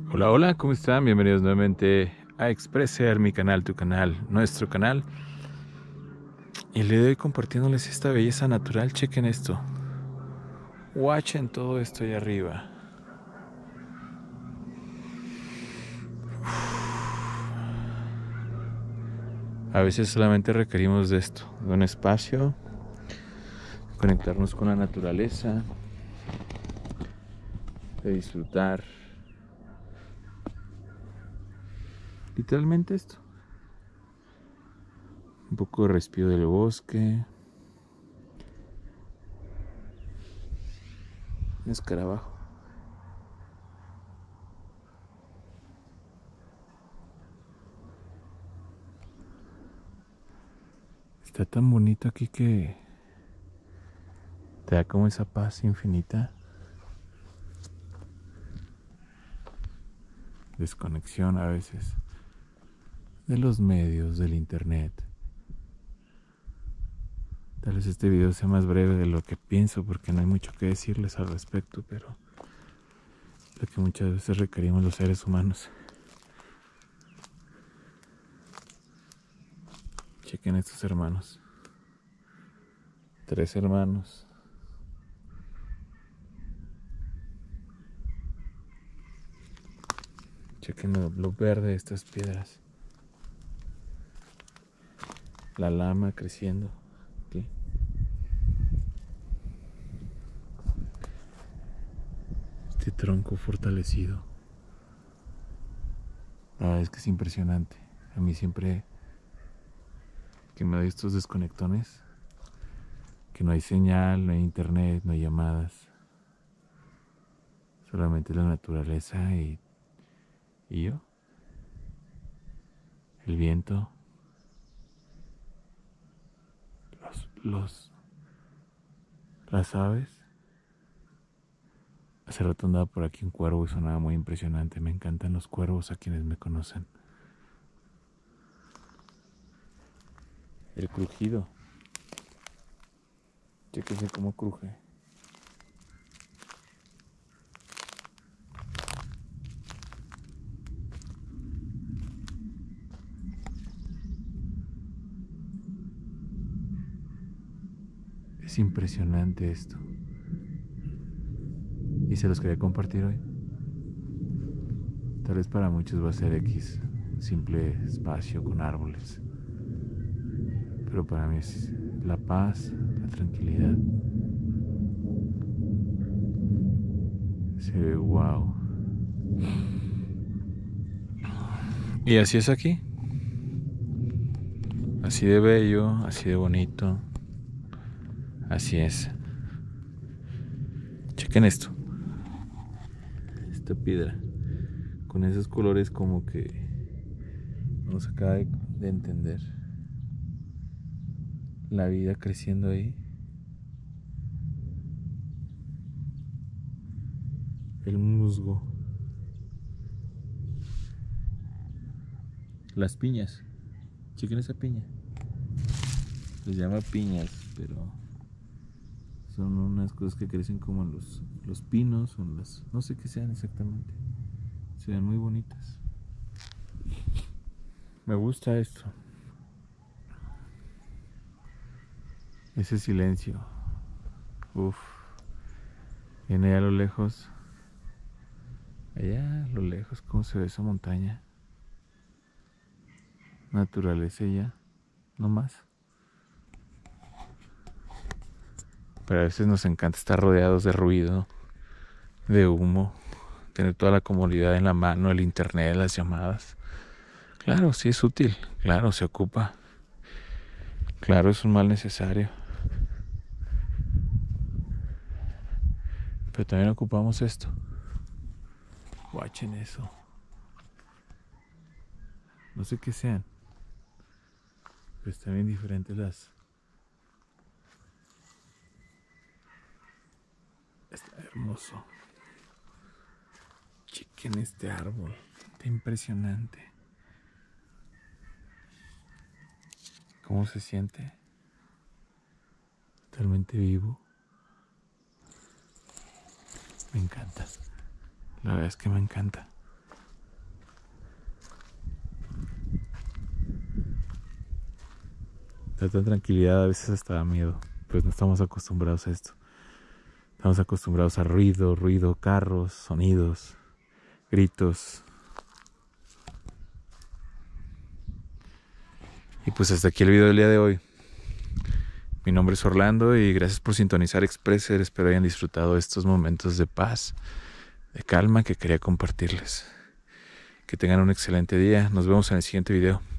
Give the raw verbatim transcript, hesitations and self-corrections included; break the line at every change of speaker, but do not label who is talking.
Hola, hola, ¿cómo están? Bienvenidos nuevamente a Expresser, mi canal, tu canal, nuestro canal. Y le doy compartiéndoles esta belleza natural. Chequen esto. Watchen todo esto ahí arriba. A veces solamente requerimos de esto, de un espacio, conectarnos con la naturaleza, de disfrutar. Literalmente esto. Un poco de respiro del bosque. Un escarabajo. Está tan bonito aquí que te da como esa paz infinita. Desconexión a veces de los medios, del internet. Tal vez este video sea más breve de lo que pienso porque no hay mucho que decirles al respecto, pero lo que muchas veces requerimos los seres humanos. Chequen estos hermanos. Tres hermanos. Chequen lo, lo verde de estas piedras. La lama creciendo aquí. Este tronco fortalecido. La verdad es que es impresionante. A mí siempre que me doy estos desconectones, que no hay señal, no hay internet, no hay llamadas. Solamente la naturaleza y, y yo. El viento. Los, los, las aves. Hace rato andaba por aquí un cuervo y sonaba muy impresionante. Me encantan los cuervos a quienes me conocen. El crujido. Chéquese cómo cruje. Es impresionante esto. Y se los quería compartir hoy. Tal vez para muchos va a ser X, un simple espacio con árboles. Pero para mí es la paz, la tranquilidad. Se ve wow. Y así es aquí. Así de bello, así de bonito. Así es. Chequen esto. Esta piedra. Con esos colores como que nos acaba de, de entender. La vida creciendo ahí. El musgo. Las piñas. Chequen esa piña. Les llama piñas, pero son unas cosas que crecen como en los, los pinos o en las... No sé qué sean exactamente. Se ven muy bonitas. Me gusta esto. Ese silencio. Uf. Viene allá a lo lejos. Allá a lo lejos, ¿cómo se ve esa montaña? Naturaleza ya. No más. Pero a veces nos encanta estar rodeados de ruido, de humo, tener toda la comodidad en la mano, el internet, las llamadas. Claro, sí es útil, claro, se ocupa. Claro, es un mal necesario. Pero también ocupamos esto. Watchen eso. No sé qué sean. Pero están bien diferentes las... Está hermoso. Chequen este árbol. Está impresionante. ¿Cómo se siente? Totalmente vivo. Me encanta. La verdad es que me encanta. tanta tranquilidad a veces hasta da miedo. Pues no estamos acostumbrados a esto. Estamos acostumbrados a ruido, ruido, carros, sonidos, gritos. Y pues hasta aquí el video del día de hoy. Mi nombre es Orlando y gracias por sintonizar Expresser. Espero hayan disfrutado estos momentos de paz, de calma que quería compartirles. Que tengan un excelente día. Nos vemos en el siguiente video.